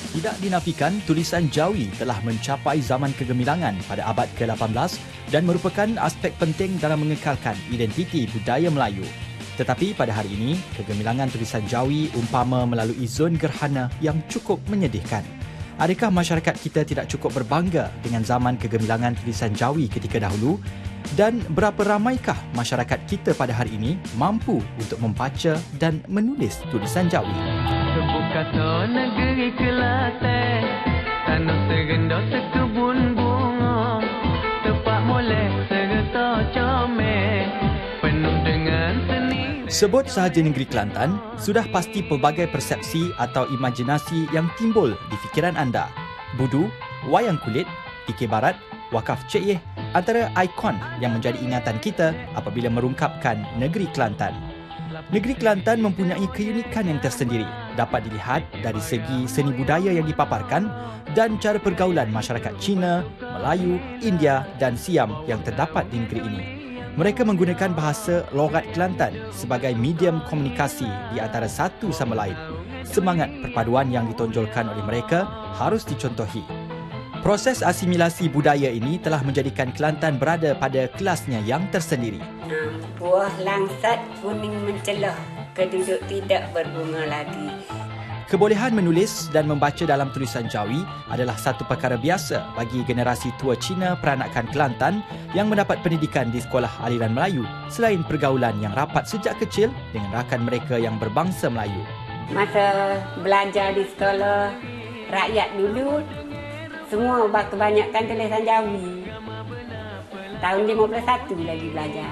Tidak dinafikan, tulisan Jawi telah mencapai zaman kegemilangan pada abad ke-18 dan merupakan aspek penting dalam mengekalkan identiti budaya Melayu. Tetapi pada hari ini, kegemilangan tulisan Jawi umpama melalui zon gerhana yang cukup menyedihkan. Adakah masyarakat kita tidak cukup berbangga dengan zaman kegemilangan tulisan Jawi ketika dahulu? Dan berapa ramaikah masyarakat kita pada hari ini mampu untuk membaca dan menulis tulisan Jawi? Kata negeri Kelantan, tanah serendah sekebun bunga, tepat molek serta comel, penuh dengan seni. Sebut sahaja negeri Kelantan, sudah pasti pelbagai persepsi atau imajinasi yang timbul di fikiran anda. Budu, wayang kulit, fikir barat, wakaf Cik Yeh antara ikon yang menjadi ingatan kita apabila merungkapkan negeri Kelantan. Negeri Kelantan mempunyai keunikan yang tersendiri, dapat dilihat dari segi seni budaya yang dipaparkan dan cara pergaulan masyarakat Cina, Melayu, India dan Siam yang terdapat di negeri ini. Mereka menggunakan bahasa logat Kelantan sebagai medium komunikasi di antara satu sama lain. Semangat perpaduan yang ditonjolkan oleh mereka harus dicontohi. Proses asimilasi budaya ini telah menjadikan Kelantan berada pada kelasnya yang tersendiri. Buah langsat kuning mencelah, keduduk tidak berbunga lagi. Kebolehan menulis dan membaca dalam tulisan Jawi adalah satu perkara biasa bagi generasi tua Cina peranakan Kelantan yang mendapat pendidikan di sekolah aliran Melayu selain pergaulan yang rapat sejak kecil dengan rakan mereka yang berbangsa Melayu. Masa belajar di sekolah rakyat dulu, semua kebanyakan tulisan Jawi. Tahun 51 lagi belajar.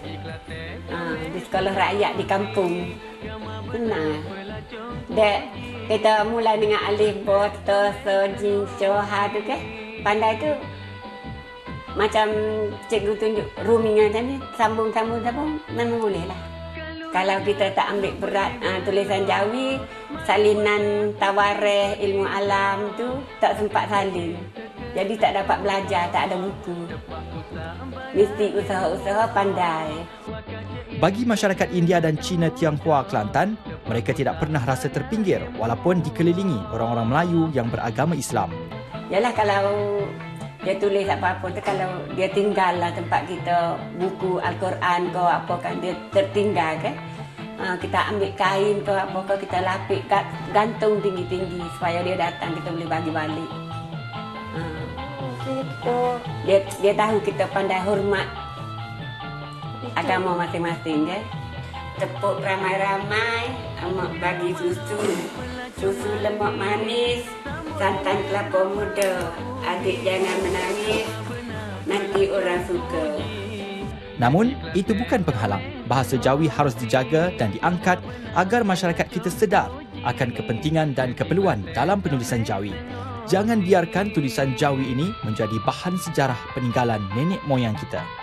Di sekolah rakyat di kampung. Senang. Dek, kita mulai dengan alif, ba, ta, sa, jin, ca, ha tu kan. Pandai tu macam cikgu tunjuk rumingan macam ni, sambung memang boleh lah. Kalau kita tak ambil berat tulisan Jawi, salinan tawarikh ilmu alam tu tak sempat salin. Jadi tak dapat belajar, tak ada buku. Mesti usaha-usaha pandai. Bagi masyarakat India dan Cina Tionghoa Kelantan, mereka tidak pernah rasa terpinggir walaupun dikelilingi orang-orang Melayu yang beragama Islam. Yalah, kalau dia tulis apa-apa tu, kalau dia tinggal lah tempat kita, buku Al-Quran ke apa kan, dia tertinggal kan. Kita ambil kain ke apa ke, kita lapik, gantung tinggi-tinggi supaya dia datang, kita boleh bagi balik. Dia tahu kita pandai hormat agama masing-masing kan. Tepuk ramai-ramai, amak bagi susu lemak manis, santan kelapa muda. Adik jangan menangis, nanti orang suka. Namun, itu bukan penghalang. Bahasa Jawi harus dijaga dan diangkat agar masyarakat kita sedar akan kepentingan dan keperluan dalam penulisan Jawi. Jangan biarkan tulisan Jawi ini menjadi bahan sejarah peninggalan nenek moyang kita.